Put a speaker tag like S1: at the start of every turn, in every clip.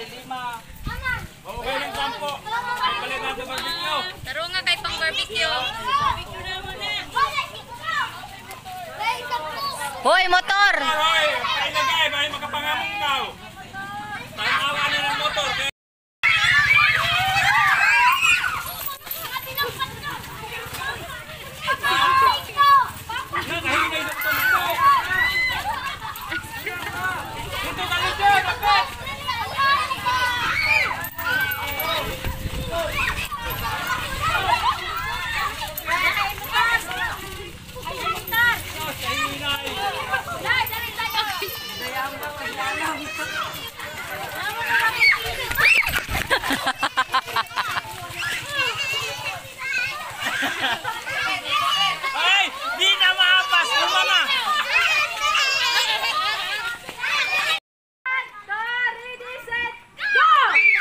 S1: Okay ng 10. Ay pala natin barbecue.
S2: Taro nga kay pang barbecue.
S3: Hoy, motor!
S1: Hoy, tayo lagay, bahay makapangamong daw. Tayo awa na ng motor. Ay, di na maapas, umama.
S2: Ready, set, go!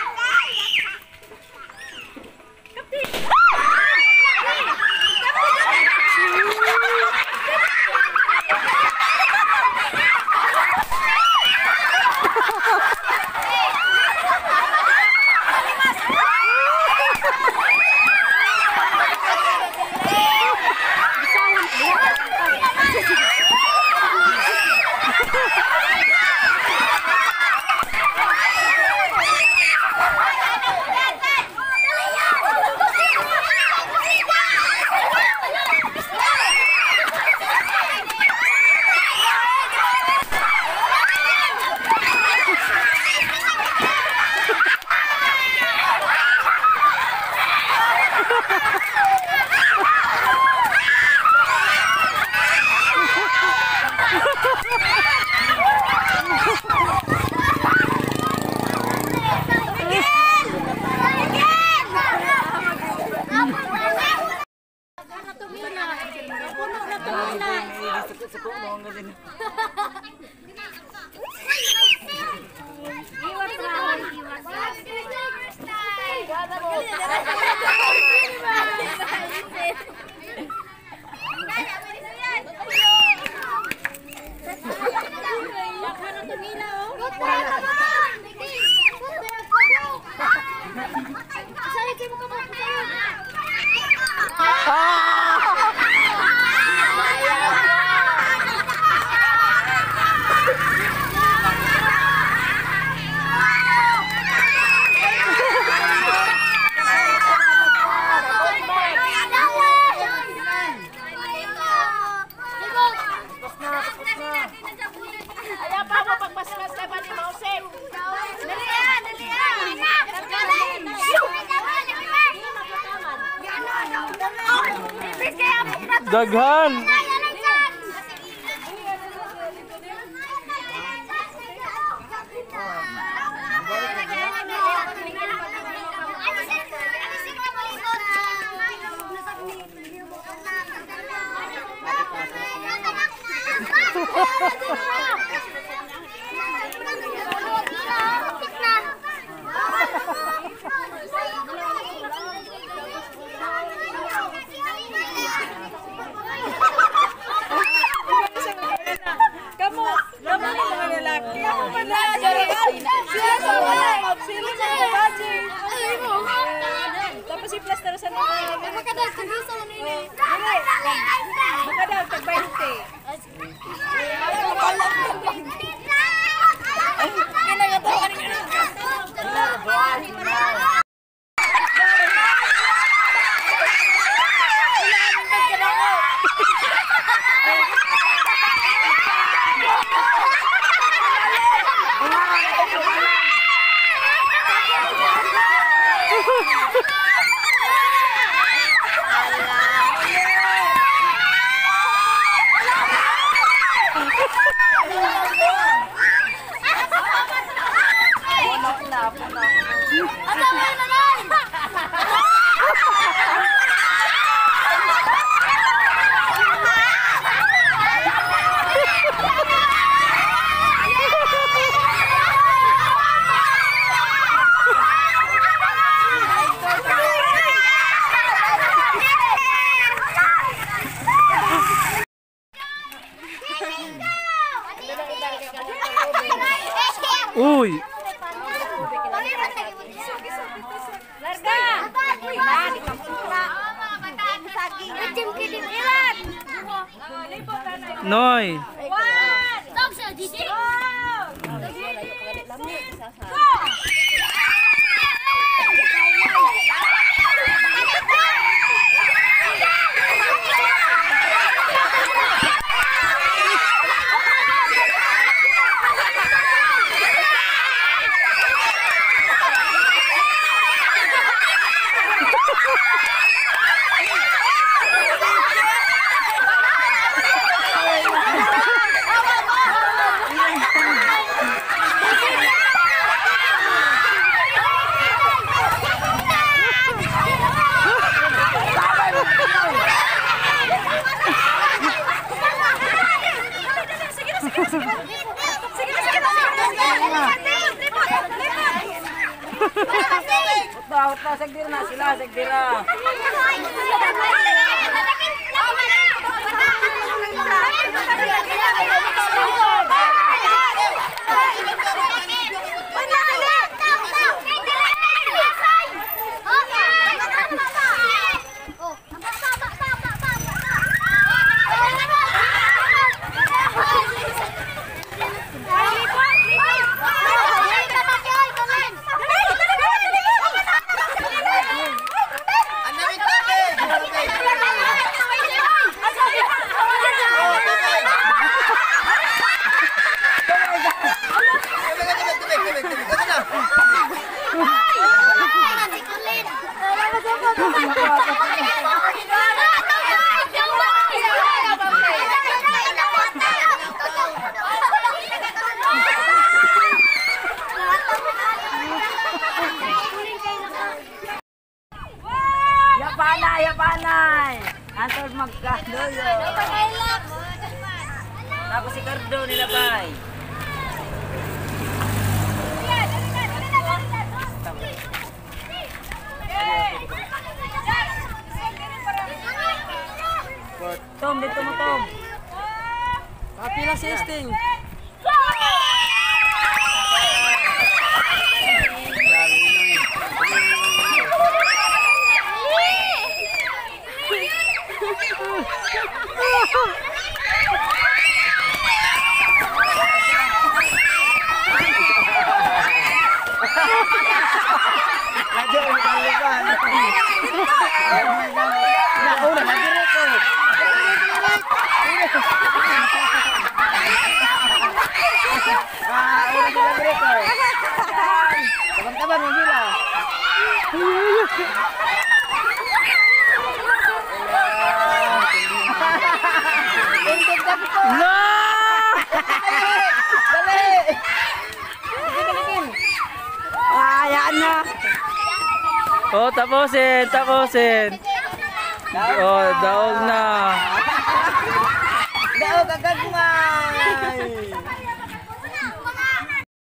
S4: Daghan!
S2: Tapos i-plaster sa mga. Makadal, kagisa mo nini. Makadal, tag-20.
S4: Uy!
S2: Larga! Uy, na, di ka muna. Saging. Kidim ilan?
S3: Noy.
S2: One! Go!
S3: Sagdira na sila, sagdira. Yapanay! Antod magkadoyo. Tapos si Cardo nilabay. Tom, dito mo Tom. Kapila si Sting. Kaban-kaban mo sila. No! Dali! Ayan na. Oh, tapusin, tapusin. Oh, daog na. Daog agad.